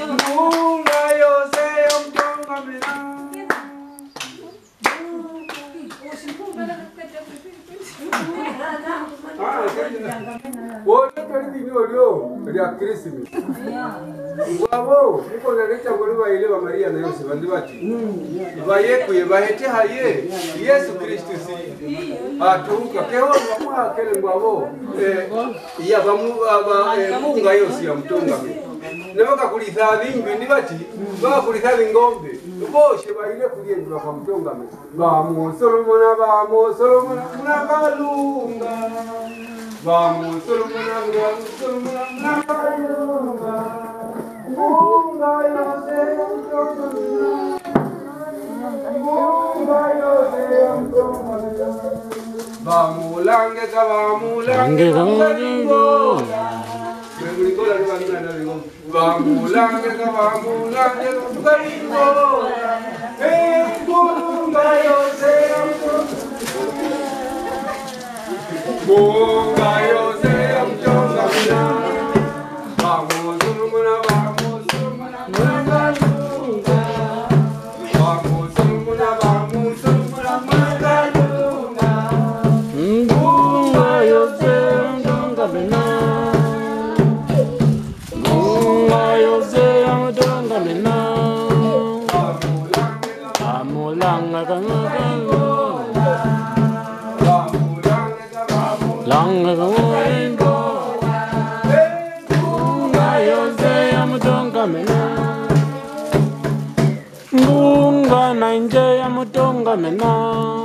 Munga yose yamtonga mina. Wote kali ndio ya Christmas. Wabo niko naleta ngoliwa ile wa Maria na Yesu bandibati. Baye bahete haye Yesu Kristo si. Atuka keho bamwa kele ngwabo ya bamu munga yose yamtonga mina. Nebaka kulitha bingi ndibati baka kulitha ngombe. Boshe baile kuliendwa kwa mtonga mina. Vamos Solomona nakalunga. Vamos Solomona nakalunga. Munga yose yamtonga mina. Munga yose yamtonga mina. Vamos lange kalingo. Vamos lange kalingo. Munga yose yamtonga mina. Vamos Solomona nakalunga. Vamos Solomona nakalunga. Munga yose yamtonga mina. Munga yose yamtonga mina. Langa kango, langa kango, munga yose yamutonga mina, munga nanje yamutonga mina.